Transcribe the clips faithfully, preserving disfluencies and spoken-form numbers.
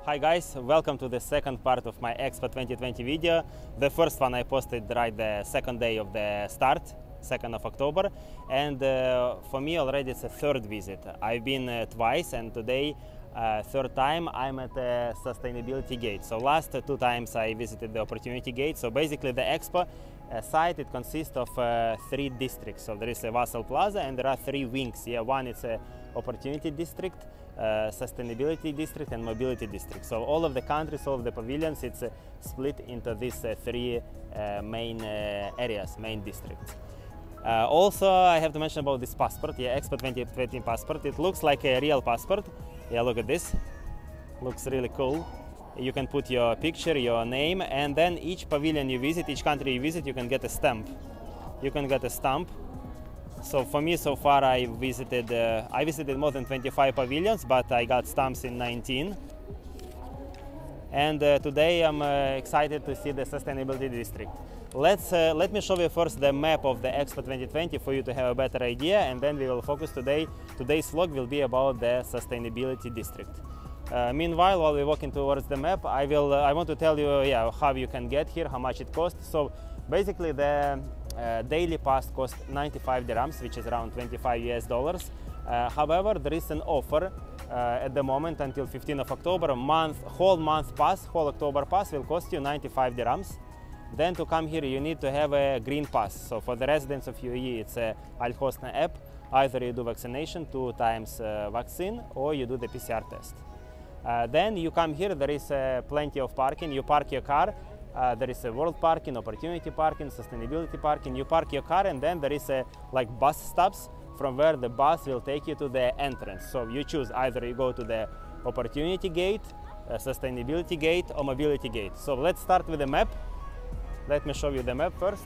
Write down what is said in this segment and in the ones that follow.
Hi guys, welcome to the second part of my Expo twenty twenty video. The first one I posted right the second day of the start, second of October, and uh, for me already it's a third visit. I've been uh, twice, and today uh, third time I'm at the sustainability gate. So last uh, two times I visited the opportunity gate. So basically the Expo uh, site, it consists of uh, three districts. So there is a Vassal Plaza and there are three wings. Yeah, one is a opportunity district, Uh, sustainability district and mobility district. So all of the countries, all of the pavilions, it's uh, split into these uh, three uh, main uh, areas, main districts. Uh, also, I have to mention about this passport, yeah, Expo twenty twenty passport. It looks like a real passport. Yeah, look at this. Looks really cool. You can put your picture, your name, and then each pavilion you visit, each country you visit, you can get a stamp. You can get a stamp. So for me, so far, I visited uh, I visited more than twenty-five pavilions, but I got stamps in nineteen. And uh, today I'm uh, excited to see the sustainability district. Let's uh, let me show you first the map of the Expo twenty twenty for you to have a better idea, and then we will focus today. Today's vlog will be about the sustainability district. Uh, meanwhile, while we're walking towards the map, I will uh, I want to tell you, yeah, how you can get here, how much it costs. So basically, the Uh, daily pass costs ninety-five dirhams, which is around twenty-five U S dollars. Uh, however, there is an offer uh, at the moment until fifteenth of October. A month, whole month pass, whole October pass will cost you ninety-five dirhams. Then to come here, you need to have a green pass. So for the residents of U A E, it's a Al Hosna app. Either you do vaccination, two times uh, vaccine, or you do the P C R test. Uh, then you come here. There is uh, plenty of parking. You park your car. Uh, there is a world parking, opportunity parking, sustainability parking. You park your car, and then there is a like bus stops from where the bus will take you to the entrance. So you choose either you go to the opportunity gate, uh, sustainability gate, or mobility gate. So let's start with the map. Let me show you the map first.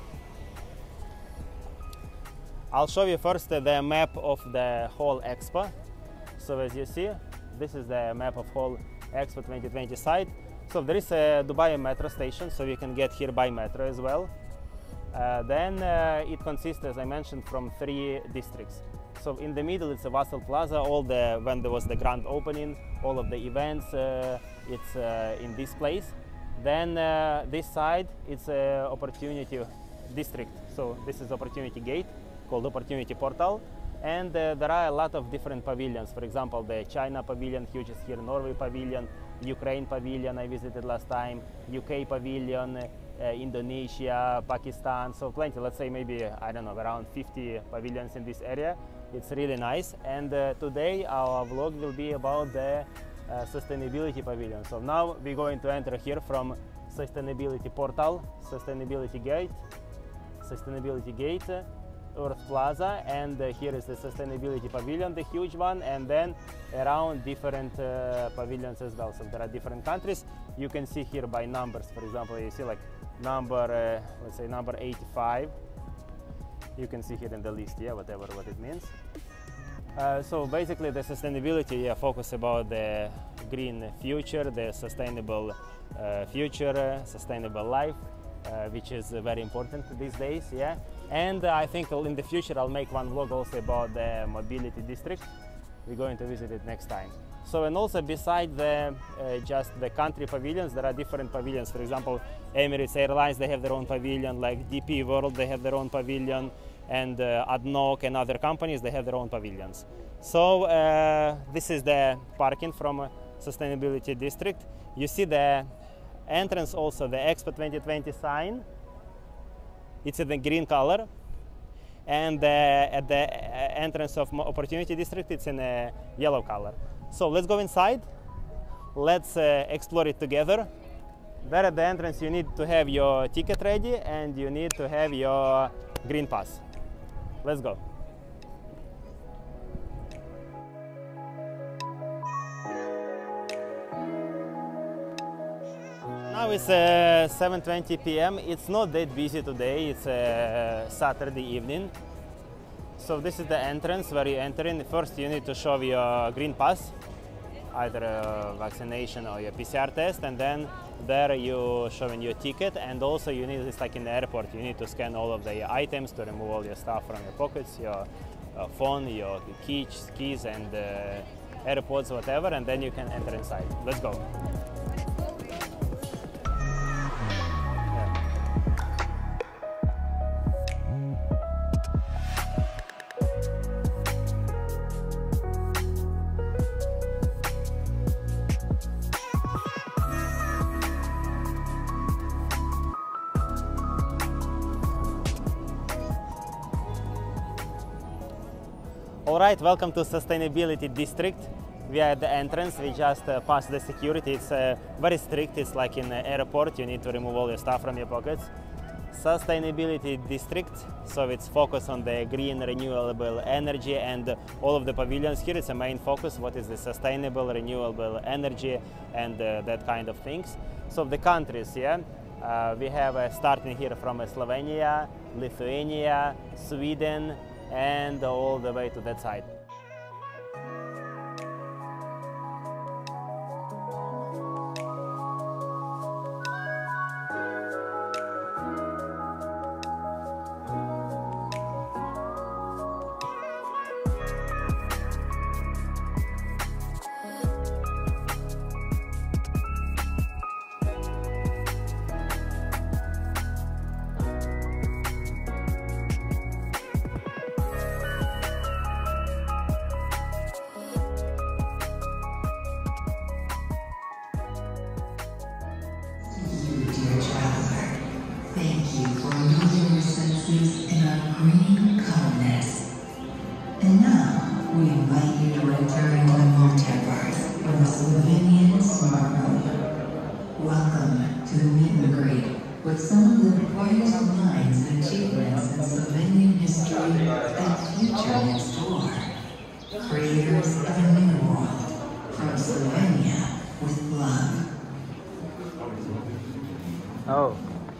I'll show you first uh, the map of the whole Expo. So as you see, this is the map of whole Expo twenty twenty site. So there is a Dubai metro station, so you can get here by metro as well. Uh, then uh, it consists, as I mentioned, from three districts. So in the middle it's a Vassal Plaza. All the when there was the grand opening, all of the events, uh, it's uh, in this place. Then uh, this side it's a opportunity district. So this is opportunity gate called Opportunity Portal. And uh, there are a lot of different pavilions. For example, the China pavilion, huge is here, Norway pavilion, Ukraine pavilion I visited last time, U K pavilion, uh, Indonesia, Pakistan, so plenty, let's say maybe, I don't know, around fifty pavilions in this area. It's really nice. And uh, today our vlog will be about the uh, sustainability pavilion. So now we're going to enter here from sustainability portal, sustainability gate, sustainability gate, Earth Plaza, and uh, here is the sustainability pavilion, the huge one, and then around different uh, pavilions as well. So there are different countries. You can see here by numbers. For example, you see like number, uh, let's say number eighty-five. You can see here in the list, yeah, whatever what it means. Uh, so basically, the sustainability, yeah, focus about the green future, the sustainable uh, future, uh, sustainable life. Uh, which is uh, very important these days, yeah. And uh, I think in the future I'll make one vlog also about the mobility district. We're going to visit it next time. So, and also beside the uh, just the country pavilions, there are different pavilions. For example, Emirates Airlines, they have their own pavilion, like D P World, they have their own pavilion, and uh, ADNOC and other companies, they have their own pavilions. So uh, this is the parking from uh, sustainability district. You see the entrance also, the Expo twenty twenty sign. It's in the green color, and uh, at the entrance of opportunity district it's in a yellow color. So let's go inside, let's uh, explore it together. There at the entrance you need to have your ticket ready and you need to have your green pass. Let's go. Now it's uh, seven twenty p m It's not that busy today. It's uh, Saturday evening. So this is the entrance where you enter in. First you need to show your green pass, either a vaccination or your P C R test, and then there you showing your ticket, and also you need, it's like in the airport, you need to scan all of the items to remove all your stuff from your pockets, your uh, phone, your keys, keys and uh, AirPods, whatever, and then you can enter inside. Let's go. Alright, welcome to Sustainability District. We are at the entrance, we just uh, passed the security. It's uh, very strict, it's like in the airport, you need to remove all your stuff from your pockets. Sustainability District, so it's focused on the green renewable energy, and all of the pavilions here, it's a main focus, what is the sustainable renewable energy and uh, that kind of things. So the countries, yeah, uh, we have uh, starting here from uh, Slovenia, Lithuania, Sweden, and all the way to that side. Thank you for indulging your senses in our green calmness. And now, we invite you to enter into the multiverse of the Slovenian Smart Room. Welcome to the meet and greet with some of the brightest minds and achievements in Slovenian history and future in store. Creators of a new world from Slovenia with love. Oh.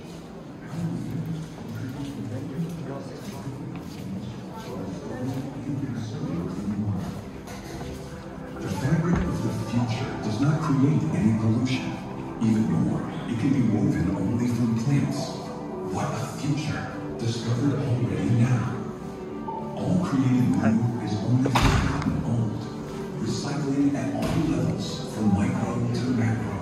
The fabric of the future does not create any pollution. Even more, it can be woven only from plants. What a future, discovered already now. All created new is only different from old. Recycling at all levels, from micro to macro.